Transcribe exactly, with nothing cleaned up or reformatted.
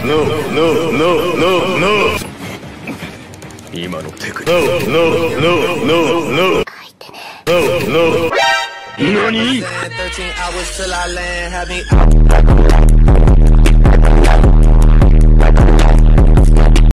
No, no, no, no, no. 今のテクニック。No, no, no, no, no. No, no. 何？